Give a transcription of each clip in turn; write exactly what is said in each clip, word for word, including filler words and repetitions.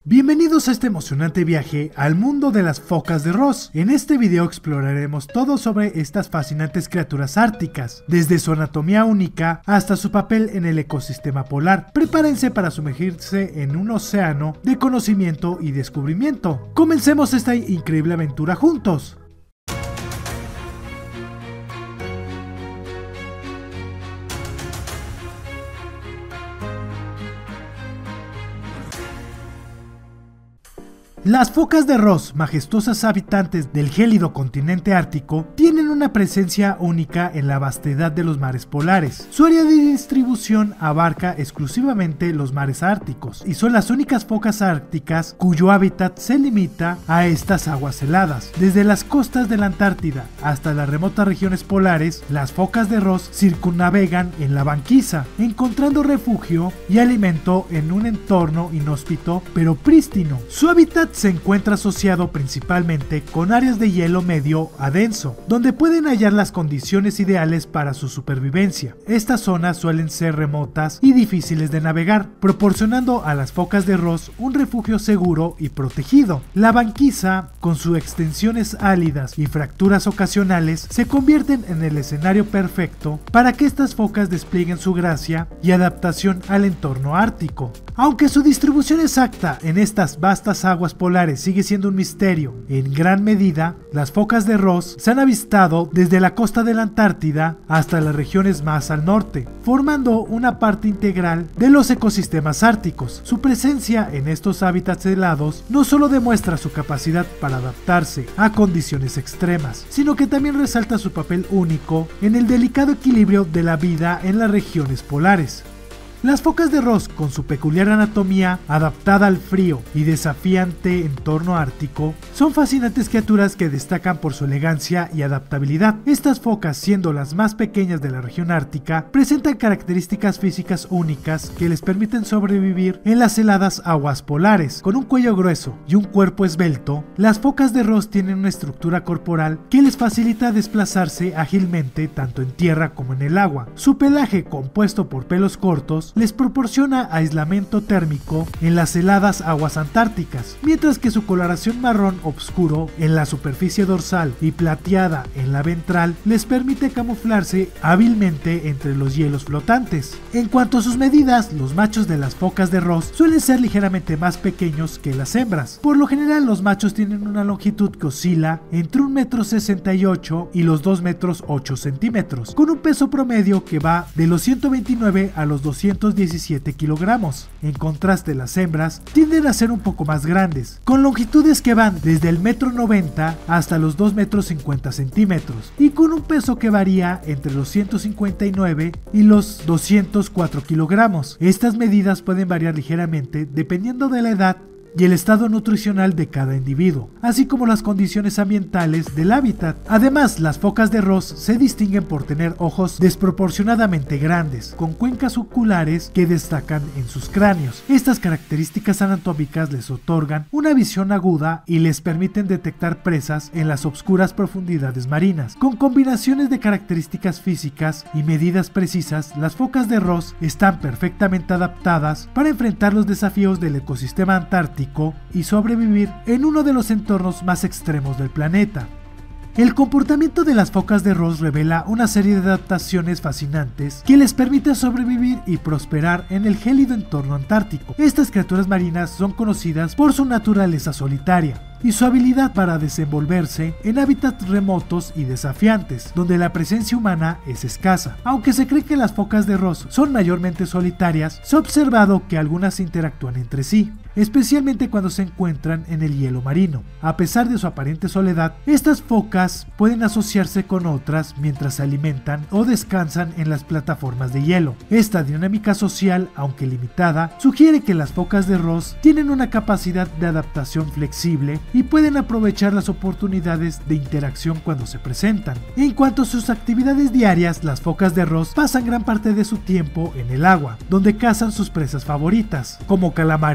Bienvenidos a este emocionante viaje al mundo de las focas de Ross. En este video exploraremos todo sobre estas fascinantes criaturas árticas, desde su anatomía única hasta su papel en el ecosistema polar. Prepárense para sumergirse en un océano de conocimiento y descubrimiento. Comencemos esta increíble aventura juntos. Las focas de Ross, majestuosas habitantes del gélido continente ártico, tienen una presencia única en la vastedad de los mares polares. Su área de distribución abarca exclusivamente los mares árticos, y son las únicas focas árticas cuyo hábitat se limita a estas aguas heladas. Desde las costas de la Antártida hasta las remotas regiones polares, las focas de Ross circunnavegan en la banquisa, encontrando refugio y alimento en un entorno inhóspito pero prístino. Su hábitat se encuentra asociado principalmente con áreas de hielo medio a denso, donde pueden hallar las condiciones ideales para su supervivencia. Estas zonas suelen ser remotas y difíciles de navegar, proporcionando a las focas de Ross un refugio seguro y protegido. La banquisa, con sus extensiones álidas y fracturas ocasionales, se convierten en el escenario perfecto para que estas focas desplieguen su gracia y adaptación al entorno ártico. Aunque su distribución exacta en estas vastas aguas polares sigue siendo un misterio, en gran medida, las focas de Ross se han avistado desde la costa de la Antártida hasta las regiones más al norte, formando una parte integral de los ecosistemas árticos. Su presencia en estos hábitats helados no solo demuestra su capacidad para adaptarse a condiciones extremas, sino que también resalta su papel único en el delicado equilibrio de la vida en las regiones polares. Las focas de Ross, con su peculiar anatomía adaptada al frío y desafiante entorno ártico, son fascinantes criaturas que destacan por su elegancia y adaptabilidad. Estas focas, siendo las más pequeñas de la región ártica, presentan características físicas únicas que les permiten sobrevivir en las heladas aguas polares. Con un cuello grueso y un cuerpo esbelto, las focas de Ross tienen una estructura corporal que les facilita desplazarse ágilmente tanto en tierra como en el agua. Su pelaje, compuesto por pelos cortos, les proporciona aislamiento térmico en las heladas aguas antárticas, mientras que su coloración marrón oscuro en la superficie dorsal y plateada en la ventral les permite camuflarse hábilmente entre los hielos flotantes. En cuanto a sus medidas, los machos de las focas de Ross suelen ser ligeramente más pequeños que las hembras. Por lo general, los machos tienen una longitud que oscila entre un metro sesenta y ocho y los dos metros ocho centímetros, con un peso promedio que va de los ciento veintinueve a los doscientos diecisiete kilogramos. En contraste, las hembras tienden a ser un poco más grandes, con longitudes que van desde el metro noventa hasta los dos metros cincuenta centímetros, y con un peso que varía entre los ciento cincuenta y nueve y los doscientos cuatro kilogramos. Estas medidas pueden variar ligeramente dependiendo de la edad y el estado nutricional de cada individuo, así como las condiciones ambientales del hábitat. Además, las focas de Ross se distinguen por tener ojos desproporcionadamente grandes, con cuencas oculares que destacan en sus cráneos. Estas características anatómicas les otorgan una visión aguda y les permiten detectar presas en las oscuras profundidades marinas. Con combinaciones de características físicas y medidas precisas, las focas de Ross están perfectamente adaptadas para enfrentar los desafíos del ecosistema antártico y sobrevivir en uno de los entornos más extremos del planeta. El comportamiento de las focas de Ross revela una serie de adaptaciones fascinantes que les permite sobrevivir y prosperar en el gélido entorno antártico. Estas criaturas marinas son conocidas por su naturaleza solitaria y su habilidad para desenvolverse en hábitats remotos y desafiantes, donde la presencia humana es escasa. Aunque se cree que las focas de Ross son mayormente solitarias, se ha observado que algunas interactúan entre sí, especialmente cuando se encuentran en el hielo marino. A pesar de su aparente soledad, estas focas pueden asociarse con otras mientras se alimentan o descansan en las plataformas de hielo. Esta dinámica social, aunque limitada, sugiere que las focas de Ross tienen una capacidad de adaptación flexible y pueden aprovechar las oportunidades de interacción cuando se presentan. En cuanto a sus actividades diarias, las focas de Ross pasan gran parte de su tiempo en el agua, donde cazan sus presas favoritas, como calamares y peces.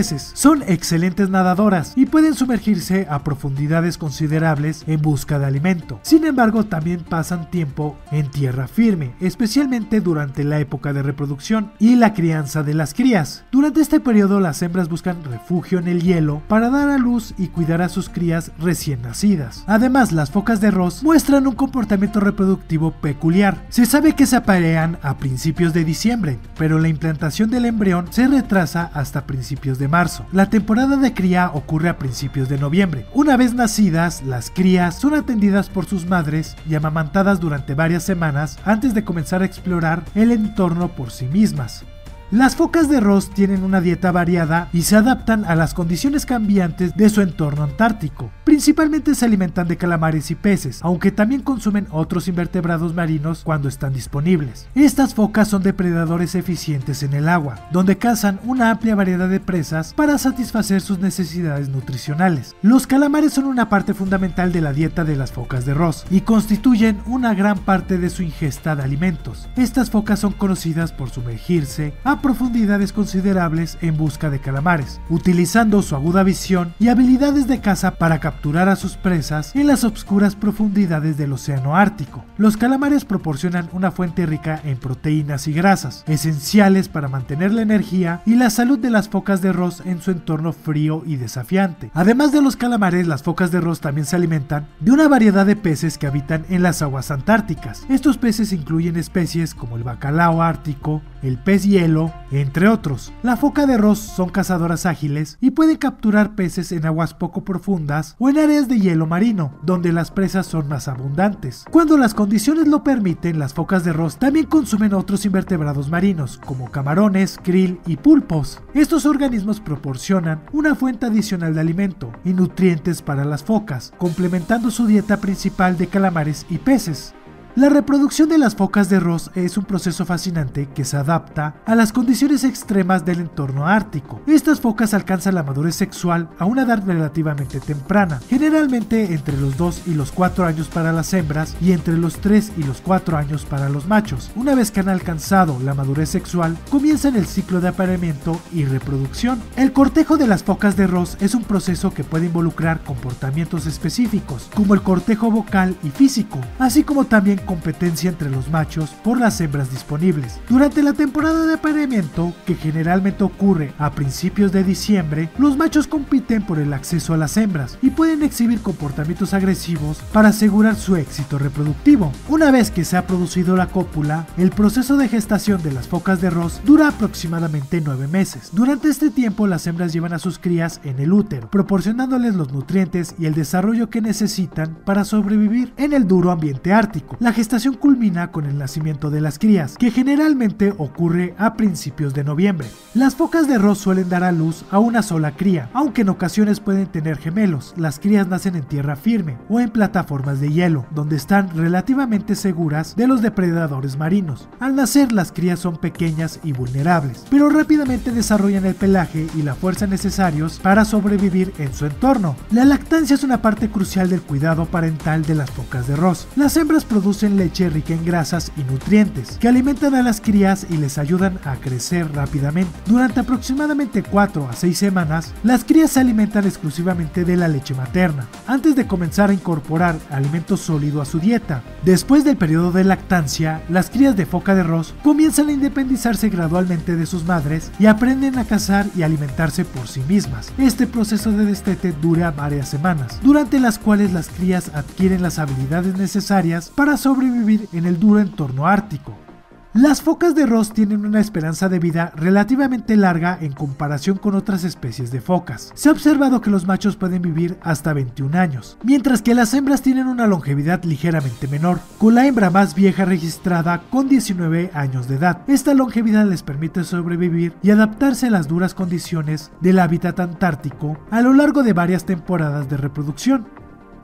peces. Son excelentes nadadoras y pueden sumergirse a profundidades considerables en busca de alimento. Sin embargo, también pasan tiempo en tierra firme, especialmente durante la época de reproducción y la crianza de las crías. Durante este periodo, las hembras buscan refugio en el hielo para dar a luz y cuidar a sus crías recién nacidas. Además, las focas de Ross muestran un comportamiento reproductivo peculiar. Se sabe que se aparean a principios de diciembre, pero la implantación del embrión se retrasa hasta principios de marzo. La temporada de cría ocurre a principios de noviembre. Una vez nacidas, las crías son atendidas por sus madres y amamantadas durante varias semanas antes de comenzar a explorar el entorno por sí mismas. Las focas de Ross tienen una dieta variada y se adaptan a las condiciones cambiantes de su entorno antártico. Principalmente se alimentan de calamares y peces, aunque también consumen otros invertebrados marinos cuando están disponibles. Estas focas son depredadores eficientes en el agua, donde cazan una amplia variedad de presas para satisfacer sus necesidades nutricionales. Los calamares son una parte fundamental de la dieta de las focas de Ross y constituyen una gran parte de su ingesta de alimentos. Estas focas son conocidas por sumergirse a profundidades considerables en busca de calamares, utilizando su aguda visión y habilidades de caza para capturar a sus presas en las obscuras profundidades del océano Ártico. Los calamares proporcionan una fuente rica en proteínas y grasas, esenciales para mantener la energía y la salud de las focas de Ross en su entorno frío y desafiante. Además de los calamares, las focas de Ross también se alimentan de una variedad de peces que habitan en las aguas antárticas. Estos peces incluyen especies como el bacalao ártico, el pez hielo, entre otros. La foca de Ross son cazadoras ágiles y pueden capturar peces en aguas poco profundas o en áreas de hielo marino, donde las presas son más abundantes. Cuando las condiciones lo permiten, las focas de Ross también consumen otros invertebrados marinos, como camarones, krill y pulpos. Estos organismos proporcionan una fuente adicional de alimento y nutrientes para las focas, complementando su dieta principal de calamares y peces. La reproducción de las focas de Ross es un proceso fascinante que se adapta a las condiciones extremas del entorno ártico. Estas focas alcanzan la madurez sexual a una edad relativamente temprana, generalmente entre los dos y los cuatro años para las hembras y entre los tres y los cuatro años para los machos. Una vez que han alcanzado la madurez sexual, comienzan el ciclo de apareamiento y reproducción. El cortejo de las focas de Ross es un proceso que puede involucrar comportamientos específicos, como el cortejo vocal y físico, así como también competencia entre los machos por las hembras disponibles. Durante la temporada de apareamiento, que generalmente ocurre a principios de diciembre, los machos compiten por el acceso a las hembras y pueden exhibir comportamientos agresivos para asegurar su éxito reproductivo. Una vez que se ha producido la cópula, el proceso de gestación de las focas de Ross dura aproximadamente nueve meses. Durante este tiempo, las hembras llevan a sus crías en el útero, proporcionándoles los nutrientes y el desarrollo que necesitan para sobrevivir en el duro ambiente ártico. La gestación culmina con el nacimiento de las crías, que generalmente ocurre a principios de noviembre. Las focas de Ross suelen dar a luz a una sola cría, aunque en ocasiones pueden tener gemelos. Las crías nacen en tierra firme o en plataformas de hielo, donde están relativamente seguras de los depredadores marinos. Al nacer, las crías son pequeñas y vulnerables, pero rápidamente desarrollan el pelaje y la fuerza necesarios para sobrevivir en su entorno. La lactancia es una parte crucial del cuidado parental de las focas de Ross. Las hembras producen leche rica en grasas y nutrientes que alimentan a las crías y les ayudan a crecer rápidamente. Durante aproximadamente cuatro a seis semanas, las crías se alimentan exclusivamente de la leche materna, antes de comenzar a incorporar alimento sólido a su dieta. Después del periodo de lactancia, las crías de foca de Ross comienzan a independizarse gradualmente de sus madres y aprenden a cazar y alimentarse por sí mismas. Este proceso de destete dura varias semanas, durante las cuales las crías adquieren las habilidades necesarias para sobrevivir en el duro entorno ártico. Las focas de Ross tienen una esperanza de vida relativamente larga en comparación con otras especies de focas. Se ha observado que los machos pueden vivir hasta veintiún años, mientras que las hembras tienen una longevidad ligeramente menor, con la hembra más vieja registrada con diecinueve años de edad. Esta longevidad les permite sobrevivir y adaptarse a las duras condiciones del hábitat antártico a lo largo de varias temporadas de reproducción.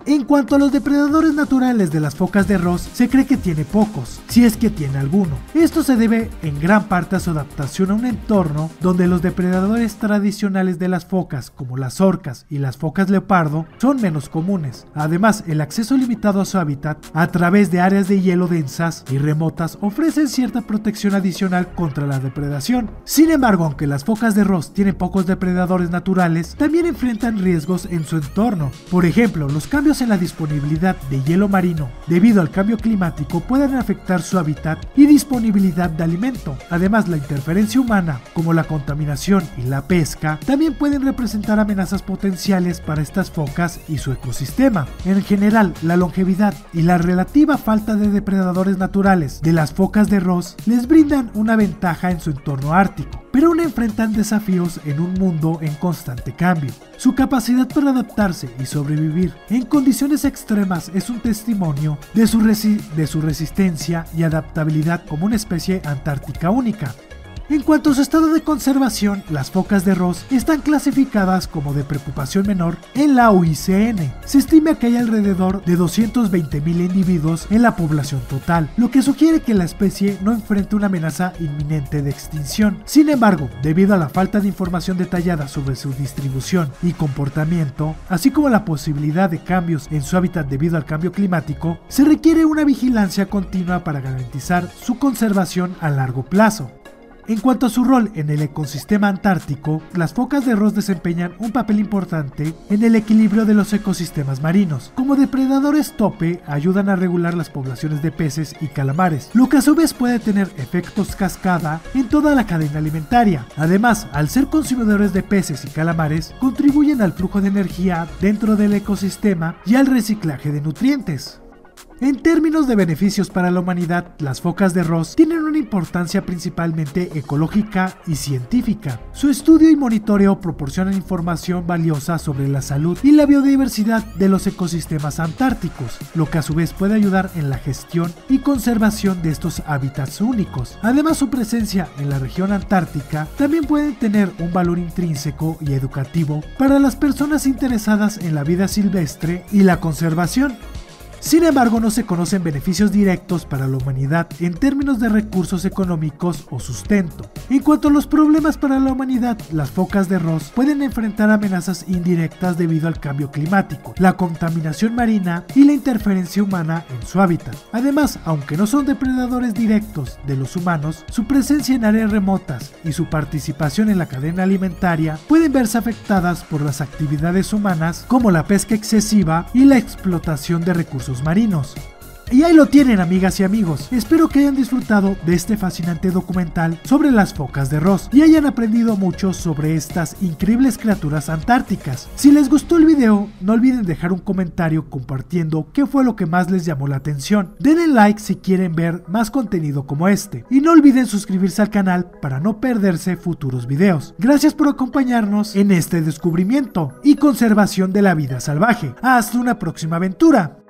En cuanto a los depredadores naturales de las focas de Ross, se cree que tiene pocos, si es que tiene alguno. Esto se debe en gran parte a su adaptación a un entorno donde los depredadores tradicionales de las focas, como las orcas y las focas leopardo, son menos comunes. Además, el acceso limitado a su hábitat a través de áreas de hielo densas y remotas ofrecen cierta protección adicional contra la depredación. Sin embargo, aunque las focas de Ross tienen pocos depredadores naturales, también enfrentan riesgos en su entorno. Por ejemplo, los cambios en la disponibilidad de hielo marino debido al cambio climático pueden afectar su hábitat y disponibilidad de alimento. Además, la interferencia humana, como la contaminación y la pesca, también pueden representar amenazas potenciales para estas focas y su ecosistema. En general, la longevidad y la relativa falta de depredadores naturales de las focas de Ross les brindan una ventaja en su entorno ártico, pero aún enfrentan desafíos en un mundo en constante cambio. Su capacidad para adaptarse y sobrevivir en condiciones extremas es un testimonio de su, resi- de su resistencia y adaptabilidad como una especie antártica única. En cuanto a su estado de conservación, las focas de Ross están clasificadas como de preocupación menor en la U I C N. Se estima que hay alrededor de doscientos veinte mil individuos en la población total, lo que sugiere que la especie no enfrenta una amenaza inminente de extinción. Sin embargo, debido a la falta de información detallada sobre su distribución y comportamiento, así como la posibilidad de cambios en su hábitat debido al cambio climático, se requiere una vigilancia continua para garantizar su conservación a largo plazo. En cuanto a su rol en el ecosistema antártico, las focas de Ross desempeñan un papel importante en el equilibrio de los ecosistemas marinos. Como depredadores tope, ayudan a regular las poblaciones de peces y calamares, lo que a su vez puede tener efectos cascada en toda la cadena alimentaria. Además, al ser consumidores de peces y calamares, contribuyen al flujo de energía dentro del ecosistema y al reciclaje de nutrientes. En términos de beneficios para la humanidad, las focas de Ross tienen una importancia principalmente ecológica y científica. Su estudio y monitoreo proporcionan información valiosa sobre la salud y la biodiversidad de los ecosistemas antárticos, lo que a su vez puede ayudar en la gestión y conservación de estos hábitats únicos. Además, su presencia en la región antártica también puede tener un valor intrínseco y educativo para las personas interesadas en la vida silvestre y la conservación. Sin embargo, no se conocen beneficios directos para la humanidad en términos de recursos económicos o sustento. En cuanto a los problemas para la humanidad, las focas de Ross pueden enfrentar amenazas indirectas debido al cambio climático, la contaminación marina y la interferencia humana en su hábitat. Además, aunque no son depredadores directos de los humanos, su presencia en áreas remotas y su participación en la cadena alimentaria pueden verse afectadas por las actividades humanas como la pesca excesiva y la explotación de recursos marinos. Y ahí lo tienen, amigas y amigos. Espero que hayan disfrutado de este fascinante documental sobre las focas de Ross y hayan aprendido mucho sobre estas increíbles criaturas antárticas. Si les gustó el video, no olviden dejar un comentario compartiendo qué fue lo que más les llamó la atención. Denle like si quieren ver más contenido como este. Y no olviden suscribirse al canal para no perderse futuros videos. Gracias por acompañarnos en este descubrimiento y conservación de la vida salvaje. Hasta una próxima aventura.